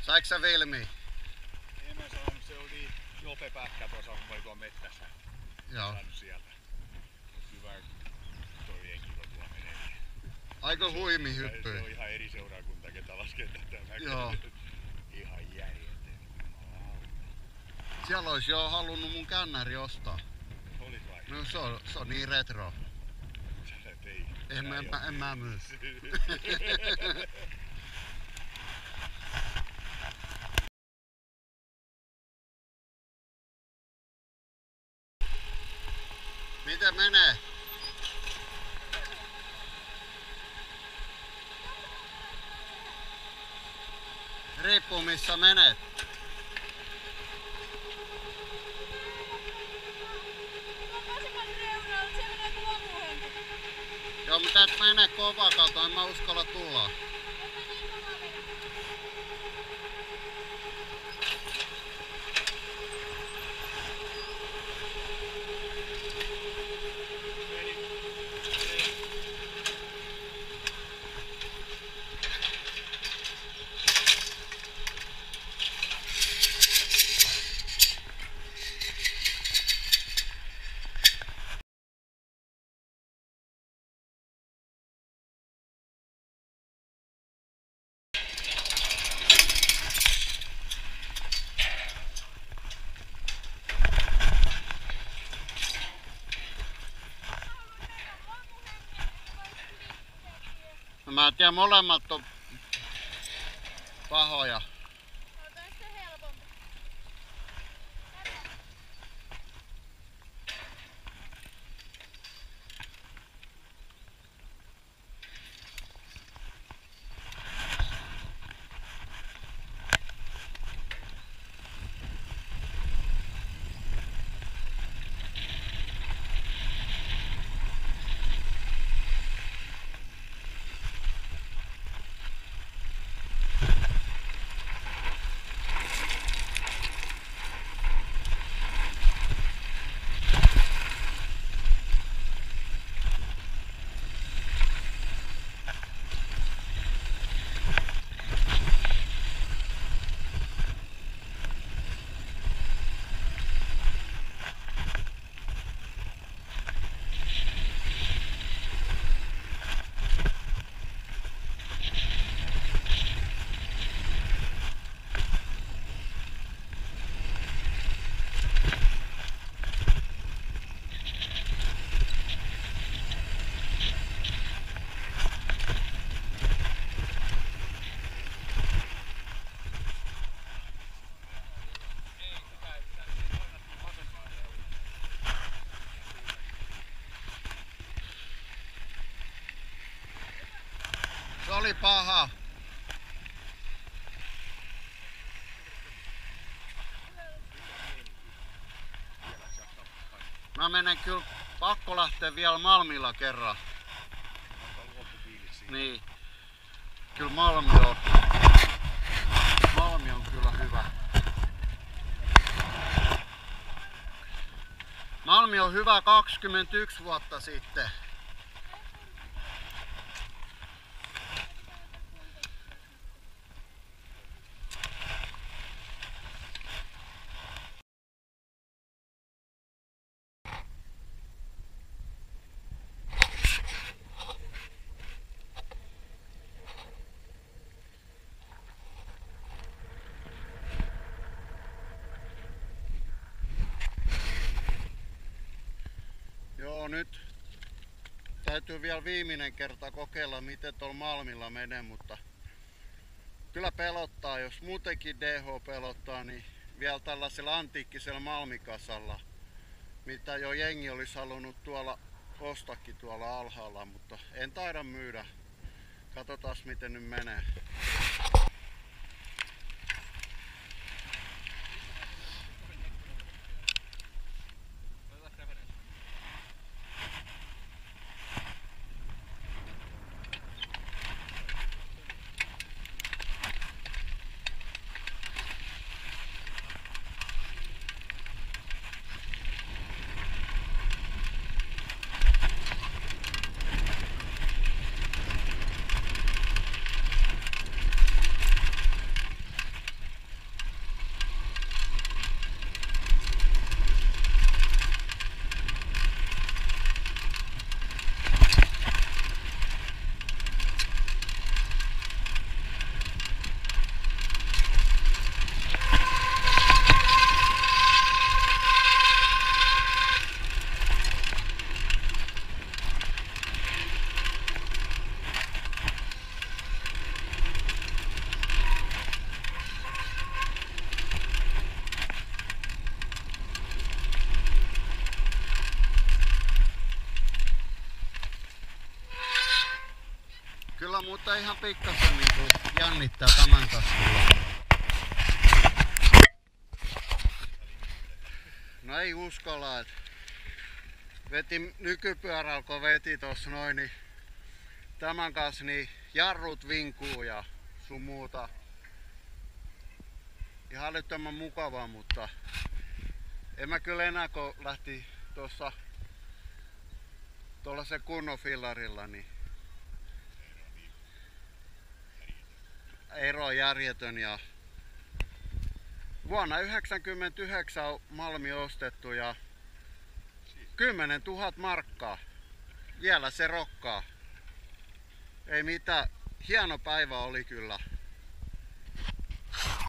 Saiko sä Vilmi? En mä saanut, se oli jopepätkä tuossa, kun mä olin tuolla mettässä. Joo. Saanut sieltä. Hyvä toi henkilö tuolla menee. Aika huimi hyppy. Se on ihan eri seurakunta, ketä laskee tätä. Joo. Ihan järjetön. Siellä olisi jo halunnut mun kännäri ostaa. Olis vai? No se on niin retro. Ei. En mä myy. Miten menee? Riippuu missä menet. Joo, mutta et mene kovaa kautta, en mä uskalla tulla. Mä en tiedä, molemmat on pahoja. Se oli paha. Mä menen kyllä, pakko lähteä vielä Malmilla kerran. Niin. Kyllä Malmi on kyllä hyvä. Malmi on hyvä 21 vuotta sitten. Joo, nyt täytyy vielä viimeinen kerta kokeilla, miten tuolla Malmilla menee, mutta kyllä pelottaa. Jos muutenkin DH pelottaa, niin vielä tällaisella antiikkisella malmikasalla, mitä jo jengi olisi halunnut tuolla ostakin tuolla alhaalla, mutta en taida myydä. Katsotaan miten nyt menee. Kyllä mutta ihan pikkasen niinku jännittää tämän kasvulla. No ei uskalla, et nykypyörällä kun veti tossa noin, niin tämän kanssa niin jarrut vinkuu ja sun muuta. Ihan älyttömän mukavaa, mutta en mä kyllä enää kun lähti tuossa tuollaisen kunnon fillarilla, niin ero on järjetön. Ja vuonna 1999 on Malmi ostettu ja 10 000 markkaa. Vielä se rokkaa. Ei mitään. Hieno päivä oli kyllä.